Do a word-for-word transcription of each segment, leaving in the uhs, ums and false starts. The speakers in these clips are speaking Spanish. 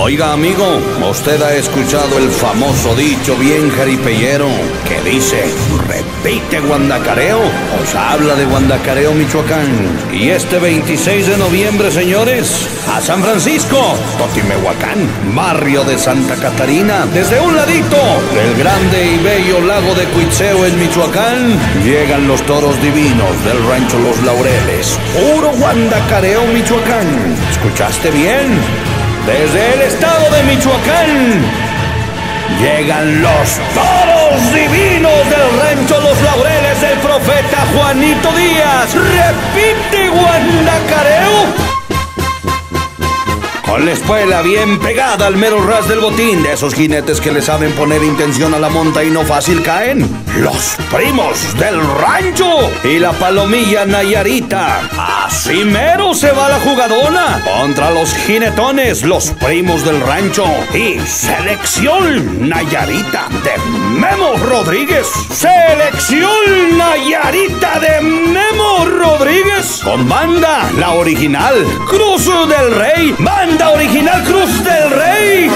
Oiga, amigo, usted ha escuchado el famoso dicho bien jaripeyero que dice, repite guandacareo. Os habla de Guandacareo, Michoacán. Y este veintiséis de noviembre, señores, a San Francisco, Totimehuacán, barrio de Santa Catarina, desde un ladito del grande y bello lago de Cuitzeo en Michoacán, llegan los toros divinos del rancho Los Laureles. Puro Guandacareo, Michoacán. ¿Escuchaste bien? Desde el estado de Michoacán llegan los toros divinos del rancho Los Laureles del profeta Juanito Díaz. ¡Repite guandacareo! Con la espuela bien pegada al mero ras del botín, de esos jinetes que le saben poner intención a la monta y no fácil caen. Los primos del rancho y la palomilla Nayarita. Así mero se va la jugadona contra los jinetones, los primos del rancho y Selección Nayarita de Memo Rodríguez. Selección Nayarita de Memo Rodríguez con banda, la original Cruz del Rey. Banda original Cruz del Rey.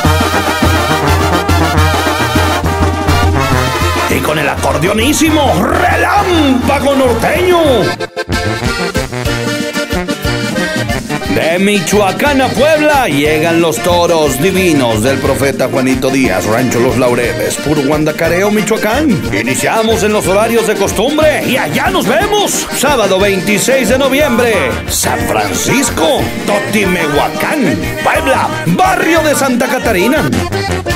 Y con el acordeonísimo Relámpago Norteño. De Michoacán a Puebla llegan los toros divinos del profeta Juanito Díaz, rancho Los Laureles, puro Guandacareo, Michoacán. Iniciamos en los horarios de costumbre y allá nos vemos. Sábado veintiséis de noviembre, San Francisco, Totimehuacán, Puebla, barrio de Santa Catarina.